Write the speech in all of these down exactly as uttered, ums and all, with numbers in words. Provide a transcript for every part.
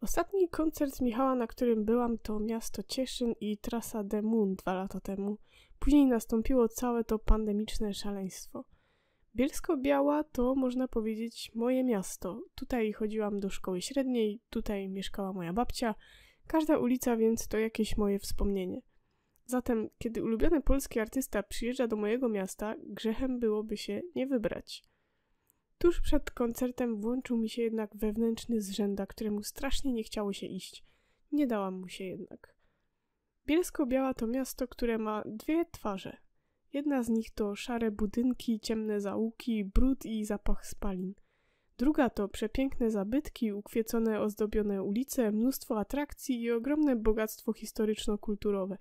Ostatni koncert Michała, na którym byłam, to miasto Cieszyn i trasa The Moon dwa lata temu. Później nastąpiło całe to pandemiczne szaleństwo. Bielsko-Biała to, można powiedzieć, moje miasto. Tutaj chodziłam do szkoły średniej, tutaj mieszkała moja babcia. Każda ulica więc to jakieś moje wspomnienie. Zatem, kiedy ulubiony polski artysta przyjeżdża do mojego miasta, grzechem byłoby się nie wybrać. Tuż przed koncertem włączył mi się jednak wewnętrzny zrzęda, któremu strasznie nie chciało się iść. Nie dałam mu się jednak. Bielsko-Biała to miasto, które ma dwie twarze. Jedna z nich to szare budynki, ciemne zaułki, brud i zapach spalin. Druga to przepiękne zabytki, ukwiecone, ozdobione ulice, mnóstwo atrakcji i ogromne bogactwo historyczno-kulturowe.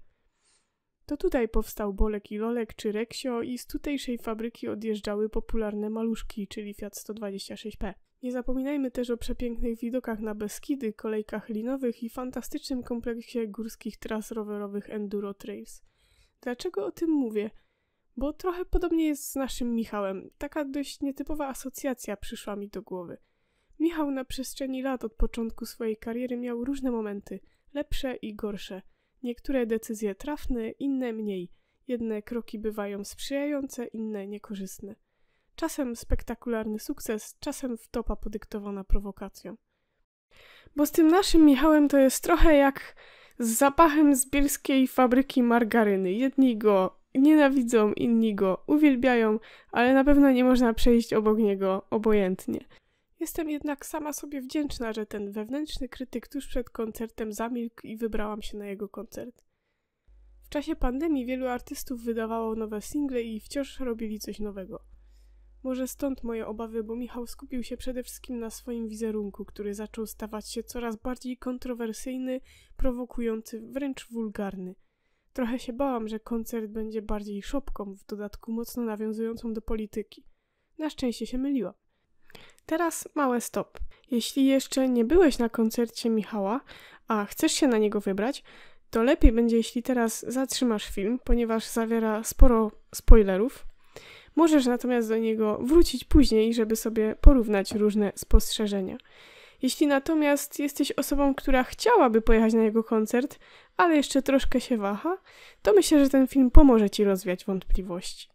To tutaj powstał Bolek i Lolek czy Reksio i z tutejszej fabryki odjeżdżały popularne maluszki, czyli Fiat sto dwadzieścia sześć P. Nie zapominajmy też o przepięknych widokach na Beskidy, kolejkach linowych i fantastycznym kompleksie górskich tras rowerowych Enduro Trails. Dlaczego o tym mówię? Bo trochę podobnie jest z naszym Michałem. Taka dość nietypowa asocjacja przyszła mi do głowy. Michał na przestrzeni lat od początku swojej kariery miał różne momenty, lepsze i gorsze. Niektóre decyzje trafne, inne mniej. Jedne kroki bywają sprzyjające, inne niekorzystne. Czasem spektakularny sukces, czasem wtopa podyktowana prowokacją. Bo z tym naszym Michałem to jest trochę jak z zapachem z bielskiej fabryki margaryny. Jedni go nienawidzą, inni go uwielbiają, ale na pewno nie można przejść obok niego obojętnie. Jestem jednak sama sobie wdzięczna, że ten wewnętrzny krytyk tuż przed koncertem zamilkł i wybrałam się na jego koncert. W czasie pandemii wielu artystów wydawało nowe single i wciąż robili coś nowego. Może stąd moje obawy, bo Michał skupił się przede wszystkim na swoim wizerunku, który zaczął stawać się coraz bardziej kontrowersyjny, prowokujący, wręcz wulgarny. Trochę się bałam, że koncert będzie bardziej szopką, w dodatku mocno nawiązującą do polityki. Na szczęście się myliłam. Teraz małe stop. Jeśli jeszcze nie byłeś na koncercie Michała, a chcesz się na niego wybrać, to lepiej będzie, jeśli teraz zatrzymasz film, ponieważ zawiera sporo spoilerów. Możesz natomiast do niego wrócić później, żeby sobie porównać różne spostrzeżenia. Jeśli natomiast jesteś osobą, która chciałaby pojechać na jego koncert, ale jeszcze troszkę się waha, to myślę, że ten film pomoże ci rozwiać wątpliwości.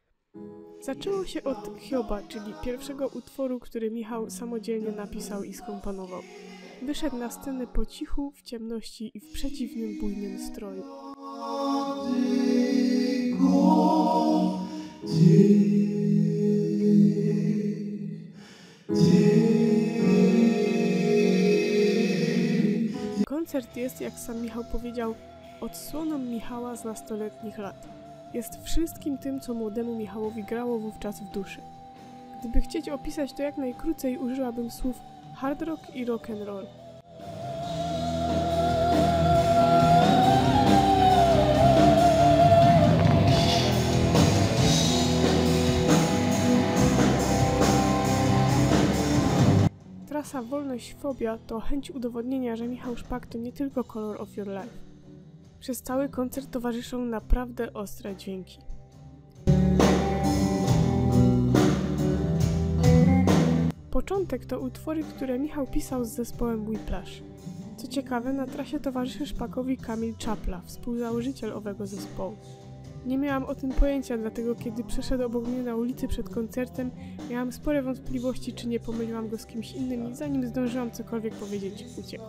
Zaczęło się od Hioba, czyli pierwszego utworu, który Michał samodzielnie napisał i skomponował. Wyszedł na scenę po cichu, w ciemności i w przeciwnym, bujnym stroju. Koncert jest, jak sam Michał powiedział, odsłoną Michała z nastoletnich lat. Jest wszystkim tym, co młodemu Michałowi grało wówczas w duszy. Gdyby chcieć opisać to jak najkrócej, użyłabym słów hard rock i rock and roll. Trasa Wolność Fobia to chęć udowodnienia, że Michał Szpak to nie tylko Color of Your Life. Przez cały koncert towarzyszą naprawdę ostre dźwięki. Początek to utwory, które Michał pisał z zespołem Whiplash. Co ciekawe, na trasie towarzyszy Szpakowi Kamil Czapla, współzałożyciel owego zespołu. Nie miałam o tym pojęcia, dlatego kiedy przeszedł obok mnie na ulicy przed koncertem, miałam spore wątpliwości, czy nie pomyliłam go z kimś innym i zanim zdążyłam cokolwiek powiedzieć, uciekł.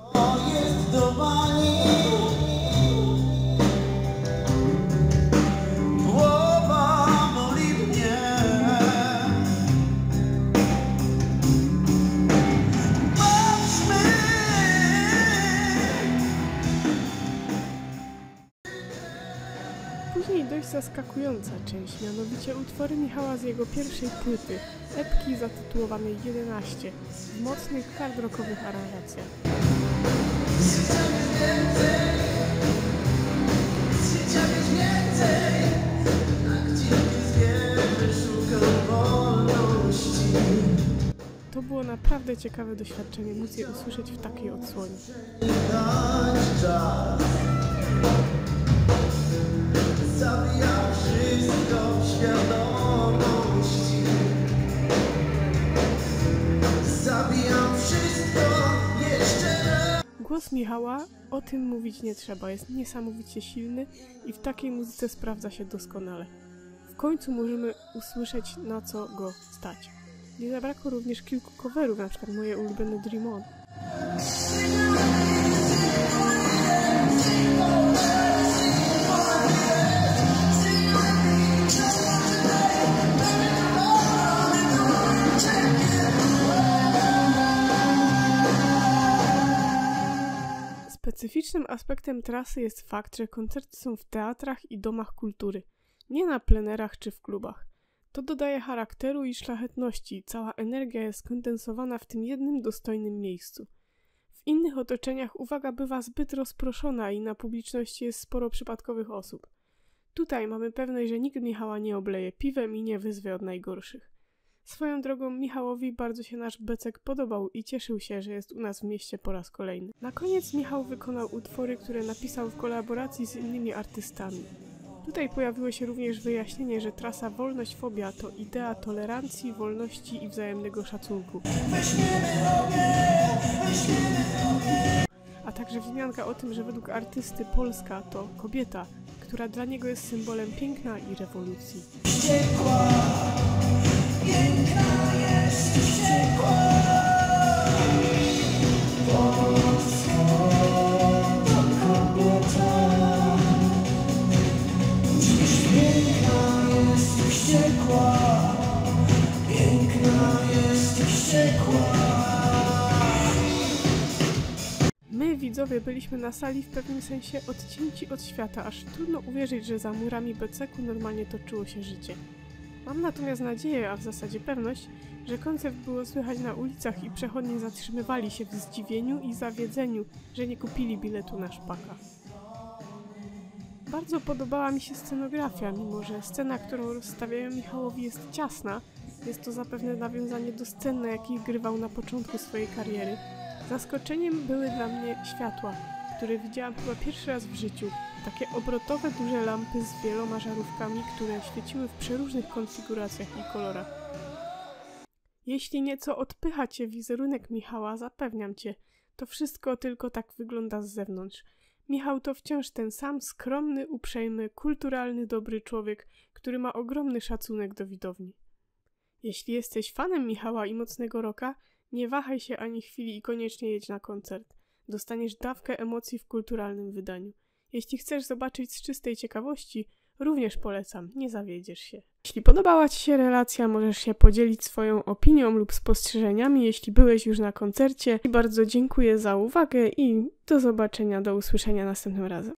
Później dość zaskakująca część, mianowicie utwory Michała z jego pierwszej płyty, epki zatytułowanej jedenaście, w mocnych hard rockowych aranżacjach. To było naprawdę ciekawe doświadczenie móc je usłyszeć w takiej odsłonie. Zabijam wszystko w świadomości. Zabijam wszystko jeszcze raz. Głos Michała, o tym mówić nie trzeba, jest niesamowicie silny i w takiej muzyce sprawdza się doskonale. W końcu możemy usłyszeć, na co go stać. Nie zabrakło również kilku coverów, na przykład moje ulubione Dream On. Specyficznym aspektem trasy jest fakt, że koncerty są w teatrach i domach kultury, nie na plenerach czy w klubach. To dodaje charakteru i szlachetności, cała energia jest skondensowana w tym jednym dostojnym miejscu. W innych otoczeniach uwaga bywa zbyt rozproszona i na publiczności jest sporo przypadkowych osób. Tutaj mamy pewność, że nikt Michała nie obleje piwem i nie wyzwie od najgorszych. Swoją drogą Michałowi bardzo się nasz becek podobał i cieszył się, że jest u nas w mieście po raz kolejny. Na koniec Michał wykonał utwory, które napisał w kolaboracji z innymi artystami. Tutaj pojawiło się również wyjaśnienie, że trasa Wolność-Fobia to idea tolerancji, wolności i wzajemnego szacunku. A także wzmianka o tym, że według artysty Polska to kobieta, która dla niego jest symbolem piękna i rewolucji. Piękna jest wściekła, Polsko to kobieta. Dziś piękna jest wściekła, piękna jest wściekła. My, widzowie, byliśmy na sali w pewnym sensie odcięci od świata, aż trudno uwierzyć, że za murami beceku normalnie toczyło się życie. Mam natomiast nadzieję, a w zasadzie pewność, że koncert było słychać na ulicach i przechodnie zatrzymywali się w zdziwieniu i zawiedzeniu, że nie kupili biletu na szpaka. Bardzo podobała mi się scenografia, mimo że scena, którą rozstawiają Michałowi, jest ciasna. Jest to zapewne nawiązanie do scen, na jakich grywał na początku swojej kariery. Zaskoczeniem były dla mnie światła, które widziałam chyba pierwszy raz w życiu. Takie obrotowe, duże lampy z wieloma żarówkami, które świeciły w przeróżnych konfiguracjach i kolorach. Jeśli nieco odpycha cię wizerunek Michała, zapewniam cię, to wszystko tylko tak wygląda z zewnątrz. Michał to wciąż ten sam skromny, uprzejmy, kulturalny, dobry człowiek, który ma ogromny szacunek do widowni. Jeśli jesteś fanem Michała i mocnego rocka, nie wahaj się ani chwili i koniecznie jedź na koncert. Dostaniesz dawkę emocji w kulturalnym wydaniu. Jeśli chcesz zobaczyć z czystej ciekawości, również polecam, nie zawiedziesz się. Jeśli podobała ci się relacja, możesz się podzielić swoją opinią lub spostrzeżeniami, jeśli byłeś już na koncercie. I bardzo dziękuję za uwagę i do zobaczenia, do usłyszenia następnym razem.